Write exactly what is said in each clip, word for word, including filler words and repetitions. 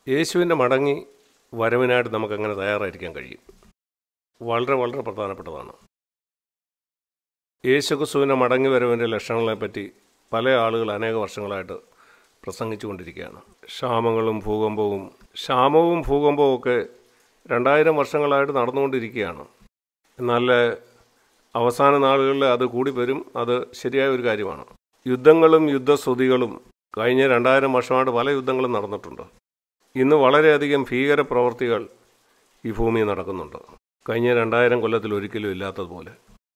യേശുവിൻ്റെ മടങ്ങി വരവിനായിട്ട് നമുക്കെങ്ങനെ തയ്യാറായിരിക്കാൻ കഴിയും? വളരെ വളരെ പ്രധാനപ്പെട്ടതാണ്. യേശുക്രിസ്തുവിൻ്റെ മടങ്ങി വരവിൻ്റെ ലക്ഷണങ്ങളെപ്പറ്റി പല ആളുകൾ അനേക വർഷങ്ങളായിട്ട് പ്രസംഗിച്ചു കൊണ്ടിരിക്കുകയാണ്. ക്ഷാമങ്ങളും ഭൂകമ്പവും ക്ഷാമവും ഭൂകമ്പവും ഒക്കെ രണ്ടായിരം വർഷങ്ങളായിട്ട് നടന്നുകൊണ്ടിരിക്കുകയാണ്. എന്നാൽ അവസാന നാളുകളിൽ അത് കൂടി വരും. അത് ശരിയായ ഒരു കാര്യമാണ്. യുദ്ധങ്ങളും യുദ്ധസ്തുതികളും കഴിഞ്ഞ രണ്ടായിരം വർഷമായിട്ട് പല യുദ്ധങ്ങളും നടന്നിട്ടുണ്ട്. ഇന്ന് വളരെയധികം ഭീകര പ്രവൃത്തികൾ ഈ ഭൂമിയിൽ നടക്കുന്നുണ്ട്. കഴിഞ്ഞ രണ്ടായിരം കൊല്ലത്തിൽ ഒരിക്കലും ഇല്ലാത്തതുപോലെ.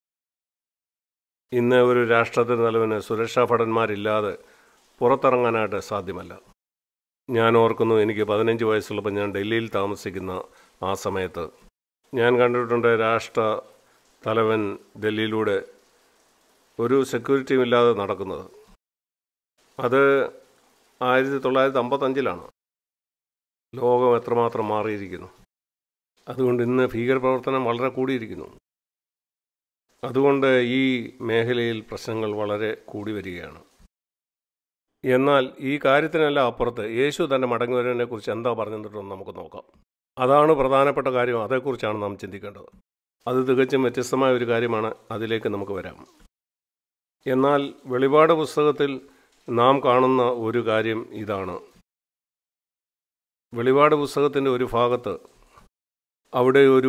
ഇന്ന് ഒരു രാഷ്ട്രത്തിന് തലവന് സുരക്ഷാ ഭടന്മാരില്ലാതെ പുറത്തിറങ്ങാനായിട്ട് സാധ്യമല്ല. ഞാൻ ഓർക്കുന്നു, എനിക്ക് പതിനഞ്ച് വയസ്സുള്ളപ്പോൾ ഞാൻ ഡൽഹിയിൽ താമസിക്കുന്ന ആ സമയത്ത് ഞാൻ കണ്ടിട്ടുണ്ട് രാഷ്ട്ര തലവൻ ഡൽഹിയിലൂടെ ഒരു സെക്യൂരിറ്റിയും ഇല്ലാതെ നടക്കുന്നത്. അത് ആയിരത്തി തൊള്ളായിരത്തി അമ്പത്തഞ്ചിലാണ്. ലോകം എത്രമാത്രം മാറിയിരിക്കുന്നു. അതുകൊണ്ട് ഇന്ന് ഭീകരപ്രവർത്തനം വളരെ കൂടിയിരിക്കുന്നു. അതുകൊണ്ട് ഈ മേഖലയിൽ പ്രശ്നങ്ങൾ വളരെ കൂടി വരികയാണ്. എന്നാൽ ഈ കാര്യത്തിനെല്ലാം അപ്പുറത്ത് യേശു തൻ്റെ മടങ്ങിവരവിനെ കുറിച്ച് എന്താ പറഞ്ഞിട്ടുണ്ടെന്ന് നമുക്ക് നോക്കാം. അതാണ് പ്രധാനപ്പെട്ട കാര്യം. അതേക്കുറിച്ചാണ് നാം ചിന്തിക്കേണ്ടത്. അത് തികച്ചും വ്യത്യസ്തമായ ഒരു കാര്യമാണ്. അതിലേക്ക് നമുക്ക് വരാം. എന്നാൽ വെളിപാട് പുസ്തകത്തിൽ നാം കാണുന്ന ഒരു കാര്യം ഇതാണ്. വെളിപാട് പുസ്തകത്തിൻ്റെ ഒരു ഭാഗത്ത് അവിടെ ഒരു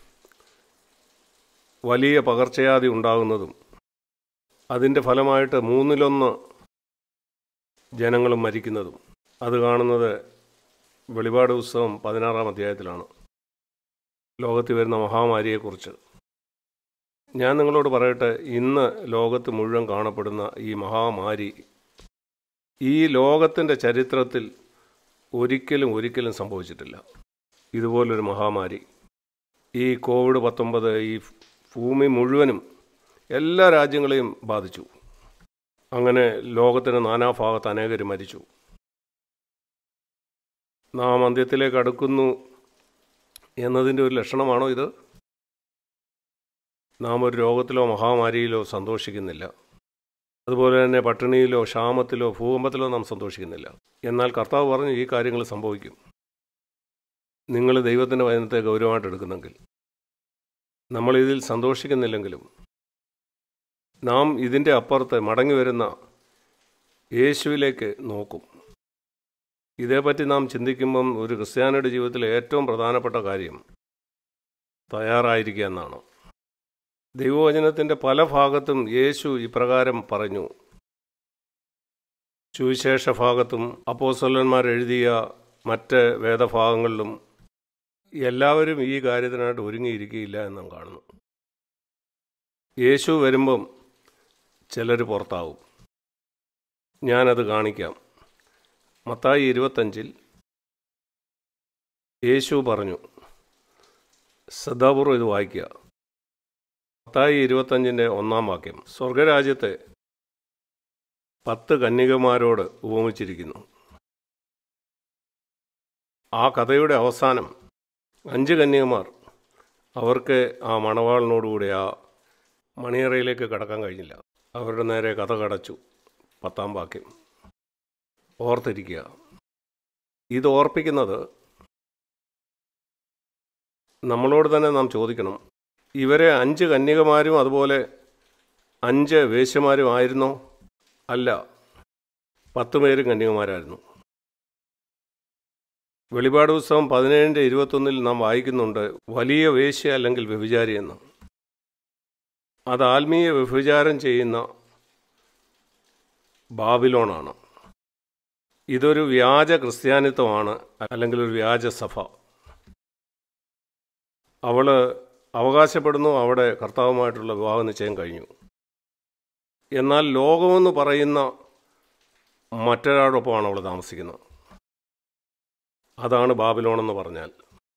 വലിയ പകർച്ചവ്യാധി ഉണ്ടാകുന്നതും അതിൻ്റെ ഫലമായിട്ട് മൂന്നിലൊന്ന് ജനങ്ങളും മരിക്കുന്നതും അത് കാണുന്നത് വെളിപാട് പുസ്തകം പതിനാറാം അധ്യായത്തിലാണ്. ലോകത്തിൽ വരുന്ന മഹാമാരിയെക്കുറിച്ച് ഞാൻ നിങ്ങളോട് പറയട്ടെ, ഇന്ന് ലോകത്ത് മുഴുവൻ കാണപ്പെടുന്ന ഈ മഹാമാരി ഈ ലോകത്തിൻ്റെ ചരിത്രത്തിൽ ഒരിക്കലും ഒരിക്കലും സംഭവിച്ചിട്ടില്ല. ഇതുപോലൊരു മഹാമാരി ഈ കോവിഡ് പത്തൊമ്പത് ഈ ഭൂമി മുഴുവനും എല്ലാ രാജ്യങ്ങളെയും ബാധിച്ചു. അങ്ങനെ ലോകത്തിൻ്റെ നാനാഭാഗത്ത് അനേകർ മരിച്ചു. നാം അന്ത്യത്തിലേക്ക് അടുക്കുന്നു എന്നതിൻ്റെ ഒരു ലക്ഷണമാണോ ഇത്? നാം ഒരു രോഗത്തിലോ മഹാമാരിയിലോ സന്തോഷിക്കുന്നില്ല. അതുപോലെ തന്നെ പട്ടിണിയിലോ ക്ഷാമത്തിലോ ഭൂകമ്പത്തിലോ നാം സന്തോഷിക്കുന്നില്ല. എന്നാൽ കർത്താവ് പറഞ്ഞു ഈ കാര്യങ്ങൾ സംഭവിക്കും. നിങ്ങൾ ദൈവത്തിൻ്റെ വചനത്തെ ഗൗരവമായിട്ട് എടുക്കുന്നെങ്കിൽ. നമ്മളിതിൽ സന്തോഷിക്കുന്നില്ലെങ്കിലും നാം ഇതിൻ്റെ അപ്പുറത്ത് മടങ്ങി വരുന്ന യേശുവിലേക്ക് നോക്കും. ഇതേപ്പറ്റി നാം ചിന്തിക്കുമ്പം ഒരു ക്രിസ്ത്യാനിയുടെ ജീവിതത്തിലെ ഏറ്റവും പ്രധാനപ്പെട്ട കാര്യം തയ്യാറായിരിക്കുക എന്നാണ്. ദൈവവചനത്തിൻ്റെ പല ഭാഗത്തും യേശു ഇപ്രകാരം പറഞ്ഞു. സുവിശേഷ ഭാഗത്തും അപ്പോസ്തലന്മാർ എഴുതിയ മറ്റ് വേദഭാഗങ്ങളിലും എല്ലാവരും ഈ കാര്യത്തിനായിട്ട് ഒരുങ്ങിയിരിക്കുകയില്ല എന്ന് നാം കാണുന്നു. യേശു വരുമ്പം ചിലർ പുറത്താവും. ഞാനത് കാണിക്കാം. മത്തായി ഇരുപത്തഞ്ചിൽ യേശു പറഞ്ഞു, ശ്രദ്ധാപൂർവ്വം ഇത് വായിക്കുക. മത്തായി ഇരുപത്തഞ്ചിൻ്റെ ഒന്നാം വാക്യം സ്വർഗരാജ്യത്തെ പത്ത് കന്യകമാരോട് ഉപമിച്ചിരിക്കുന്നു. ആ കഥയുടെ അവസാനം അഞ്ച് കന്യകമാർ, അവർക്ക് ആ മണവാളിനോടുകൂടി ആ മണിയറയിലേക്ക് കടക്കാൻ കഴിഞ്ഞില്ല. അവരുടെ നേരെ കഥ കടച്ചു. പത്താം വാക്യം ഓർത്തിരിക്കുക. ഇത് ഓർപ്പിക്കുന്നത് നമ്മളോട് തന്നെ നാം ചോദിക്കണം, ഇവരെ അഞ്ച് കന്യകമാരും അതുപോലെ അഞ്ച് വേശ്യമാരും ആയിരുന്നോ? അല്ല, പത്ത് പേരും കന്യകമാരായിരുന്നു. വെളിപാട് പുസ്തകം പതിനേഴിൻ്റെ ഇരുപത്തൊന്നിൽ നാം വായിക്കുന്നുണ്ട് വലിയ വേശ്യ അല്ലെങ്കിൽ വ്യഭിചാരി എന്ന്. അത് ആത്മീയ വ്യഭിചാരം ചെയ്യുന്ന ബാബിലോണാണ്. ഇതൊരു വ്യാജ ക്രിസ്ത്യാനിത്വമാണ്, അല്ലെങ്കിൽ ഒരു വ്യാജ സഭ. അവൾ അവകാശപ്പെടുന്നു അവിടെ കർത്താവുമായിട്ടുള്ള വിവാഹ നിശ്ചയം കഴിഞ്ഞു. എന്നാൽ ലോകമെന്ന് പറയുന്ന മറ്റൊരാളോടൊപ്പമാണ് അവൾ താമസിക്കുന്നത്. അതാണ് ബാബിലോണെന്ന് പറഞ്ഞാൽ.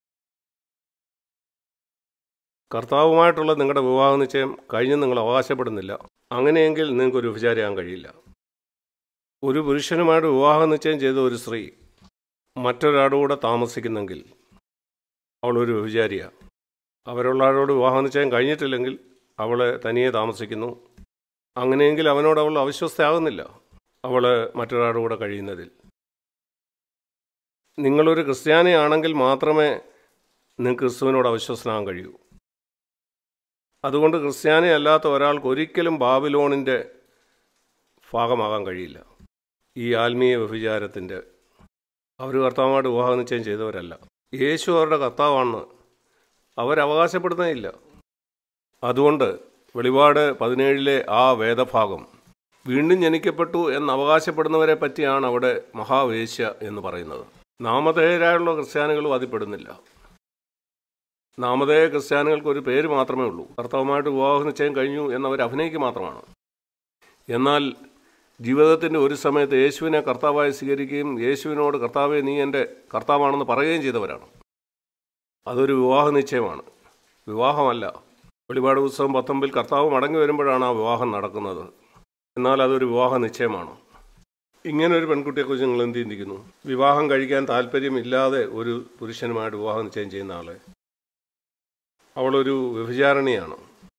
കർത്താവുമായിട്ടുള്ള നിങ്ങളുടെ വിവാഹ നിശ്ചയം കഴിഞ്ഞ് നിങ്ങൾ അവകാശപ്പെടുന്നില്ല. അങ്ങനെയെങ്കിൽ നിങ്ങൾക്കൊരു വ്യഭിചാരിയാകാൻ കഴിയില്ല. ഒരു പുരുഷനുമായിട്ട് വിവാഹ നിശ്ചയം ചെയ്ത ഒരു സ്ത്രീ മറ്റൊരാളോട് താമസിക്കുന്നെങ്കിൽ അവളൊരു വ്യഭിചാരിയാണ്. അവരുള്ളവരോട് വിവാഹ നിശ്ചയം കഴിഞ്ഞിട്ടില്ലെങ്കിൽ അവൾ തനിയെ താമസിക്കുന്നു. അങ്ങനെയെങ്കിൽ അവനോട് അവൾ അവിശ്വസ്തയാകുന്നില്ല. അവൾ മറ്റൊരാളുടെ കൂടെ കഴിയുന്നതിൽ. നിങ്ങളൊരു ക്രിസ്ത്യാനിയാണെങ്കിൽ മാത്രമേ നിങ്ങൾക്ക് ക്രിസ്തുവിനോട് അവിശ്വസനാകാൻ കഴിയൂ. അതുകൊണ്ട് ക്രിസ്ത്യാനി അല്ലാത്ത ഒരാൾക്ക് ഒരിക്കലും ബാബിലോണിൻ്റെ ഭാഗമാകാൻ കഴിയില്ല. ഈ ആത്മീയ വ്യഭിചാരത്തിൻ്റെ അവർ കർത്താവുമായിട്ട് വിവാഹ നിശ്ചയം ചെയ്തവരല്ല. യേശു അവരുടെ കർത്താവാണെന്ന് അവരവകാശപ്പെടുന്നേയില്ല. അതുകൊണ്ട് വെളിപാട് പതിനേഴിലെ ആ വേദഭാഗം വീണ്ടും ജനിക്കപ്പെട്ടു എന്ന് അവകാശപ്പെടുന്നവരെ പറ്റിയാണ് അവിടെ മഹാവേശ്യ എന്ന് പറയുന്നത്. നാമധേയരായുള്ള ക്രിസ്ത്യാനികളും അതിൽപ്പെടുന്നില്ല. നാമധേയ ക്രിസ്ത്യാനികൾക്ക് ഒരു പേര് മാത്രമേ ഉള്ളൂ. കർത്താവുമായിട്ട് വിവാഹ നിശ്ചയം കഴിഞ്ഞു എന്നവർ അഭിനയിക്കുക മാത്രമാണ്. എന്നാൽ ജീവിതത്തിൻ്റെ ഒരു സമയത്ത് യേശുവിനെ കർത്താവായി സ്വീകരിക്കുകയും യേശുവിനോട് കർത്താവെ നീ എൻ്റെ കർത്താവാണെന്ന് പറയുകയും ചെയ്തവരാണ്. അതൊരു വിവാഹ നിശ്ചയമാണ്, വിവാഹമല്ല. വെളിപാട് പുസ്തകം പത്തൊമ്പതിൽ കർത്താവ് മടങ്ങി വരുമ്പോഴാണ് ആ വിവാഹം നടക്കുന്നത്. എന്നാൽ അതൊരു വിവാഹ നിശ്ചയമാണ്. ഇങ്ങനെ ഒരു പെൺകുട്ടിയെക്കുറിച്ച് നിങ്ങൾ എന്ത് ചിന്തിക്കുന്നു? വിവാഹം കഴിക്കാൻ താല്പര്യമില്ലാതെ ഒരു പുരുഷനുമായിട്ട് വിവാഹ നിശ്ചയം ചെയ്യുന്ന ആളെ, അവളൊരു വ്യഭിചാരിണിയാണ്.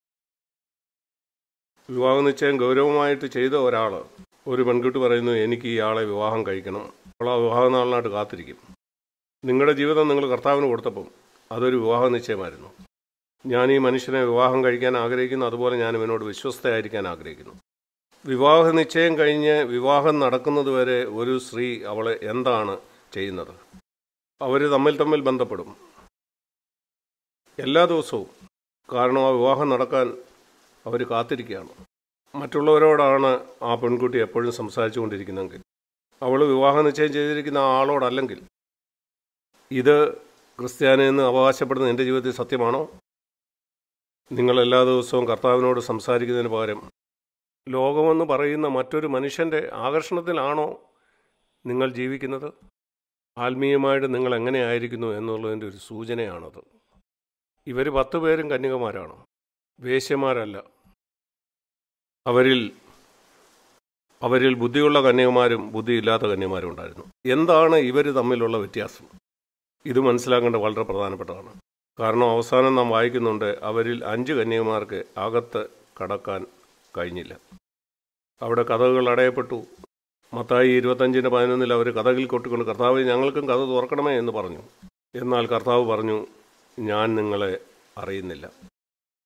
വിവാഹ നിശ്ചയം ഗൗരവമായിട്ട് ചെയ്ത ഒരാൾ, ഒരു പെൺകുട്ടി പറയുന്നു എനിക്ക് ഈ ആളെ വിവാഹം കഴിക്കണം, അവൾ ആ വിവാഹ നാളിനായിട്ട് കാത്തിരിക്കും. നിങ്ങളുടെ ജീവിതം നിങ്ങൾ കർത്താവിന് കൊടുത്തപ്പം അതൊരു വിവാഹ നിശ്ചയമായിരുന്നു. ഞാൻ ഈ മനുഷ്യനെ വിവാഹം കഴിക്കാൻ ആഗ്രഹിക്കുന്നു, അതുപോലെ ഞാൻ ഇവനോട് വിശ്വസ്തയായിരിക്കാൻ ആഗ്രഹിക്കുന്നു. വിവാഹ നിശ്ചയം കഴിഞ്ഞ് വിവാഹം നടക്കുന്നത് വരെ ഒരു സ്ത്രീ അവളെ എന്താണ് ചെയ്യുന്നത്? അവർ തമ്മിൽ തമ്മിൽ ബന്ധപ്പെടും എല്ലാ ദിവസവും. കാരണം ആ വിവാഹം നടക്കാൻ അവർ കാത്തിരിക്കുകയാണ്. മറ്റുള്ളവരോടാണ് ആ പെൺകുട്ടി എപ്പോഴും സംസാരിച്ചു കൊണ്ടിരിക്കുന്നതെങ്കിൽ, അവൾ വിവാഹ നിശ്ചയം ചെയ്തിരിക്കുന്ന ആ ആളോടല്ലെങ്കിൽ, ഇത് ക്രിസ്ത്യാനിയെന്ന് അവകാശപ്പെടുന്ന എൻ്റെ ജീവിതത്തിൽ സത്യമാണോ? നിങ്ങൾ എല്ലാ ദിവസവും കർത്താവിനോട് സംസാരിക്കുന്നതിന് പകരം ലോകമെന്ന് പറയുന്ന മറ്റൊരു മനുഷ്യൻ്റെ ആകർഷണത്തിലാണോ നിങ്ങൾ ജീവിക്കുന്നത്? ആത്മീയമായിട്ട് നിങ്ങൾ എങ്ങനെയായിരിക്കുന്നു എന്നുള്ളതിൻ്റെ ഒരു സൂചനയാണത്. ഇവർ പത്ത് പേരും കന്യകമാരാണ്, വേശ്യമാരല്ല. അവരിൽ അവരിൽ ബുദ്ധിയുള്ള കന്യകമാരും ബുദ്ധിയില്ലാത്ത കന്യകമാരും ഉണ്ടായിരുന്നു. എന്താണ് ഇവർ തമ്മിലുള്ള വ്യത്യാസം? ഇത് മനസ്സിലാക്കേണ്ടത് വളരെ പ്രധാനപ്പെട്ടതാണ്. കാരണം അവസാനം നാം വായിക്കുന്നുണ്ട്, അവരിൽ അഞ്ച് കന്യകമാർക്ക് അകത്ത് കടക്കാൻ കഴിഞ്ഞില്ല. അവിടെ കഥകൾ അടയപ്പെട്ടു. മത്തായി ഇരുപത്തഞ്ചിൻ്റെ പതിനൊന്നിൽ അവർ കഥകിൽ കൊട്ടിക്കൊണ്ട് കർത്താവ് ഞങ്ങൾക്കും കഥ തുറക്കണമേ എന്ന് പറഞ്ഞു. എന്നാൽ കർത്താവ് പറഞ്ഞു, ഞാൻ നിങ്ങളെ അറിയുന്നില്ല.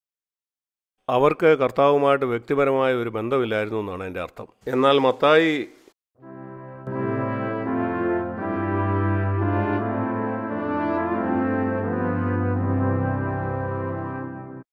അവർക്ക് കർത്താവുമായിട്ട് വ്യക്തിപരമായ ഒരു ബന്ധമില്ലായിരുന്നു എന്നാണ് എൻ്റെ അർത്ഥം. എന്നാൽ മത്തായി